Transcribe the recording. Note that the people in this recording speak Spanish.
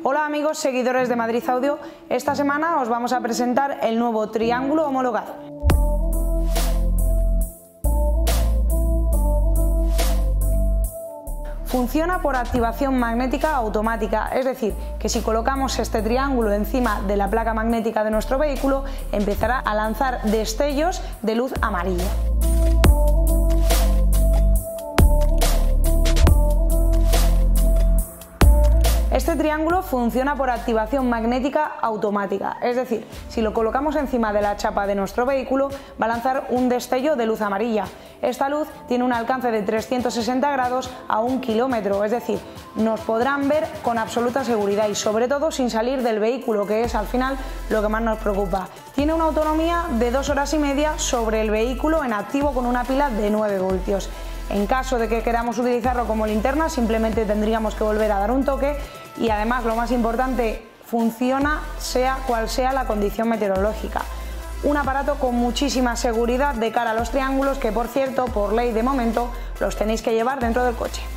Hola amigos seguidores de Madrid Audio, esta semana os vamos a presentar el nuevo triángulo homologado. Funciona por activación magnética automática, es decir, que si colocamos este triángulo encima de la placa magnética de nuestro vehículo, empezará a lanzar destellos de luz amarilla. Este triángulo funciona por activación magnética automática, es decir, si lo colocamos encima de la chapa de nuestro vehículo va a lanzar un destello de luz amarilla. Esta luz tiene un alcance de 360 grados a 1 kilómetro, es decir, nos podrán ver con absoluta seguridad y sobre todo sin salir del vehículo, que es al final lo que más nos preocupa. Tiene una autonomía de 2 horas y media sobre el vehículo en activo con una pila de 9 voltios. En caso de que queramos utilizarlo como linterna, simplemente tendríamos que volver a dar un toque y además, lo más importante, funciona sea cual sea la condición meteorológica. Un aparato con muchísima seguridad de cara a los triángulos que, por cierto, por ley de momento, los tenéis que llevar dentro del coche.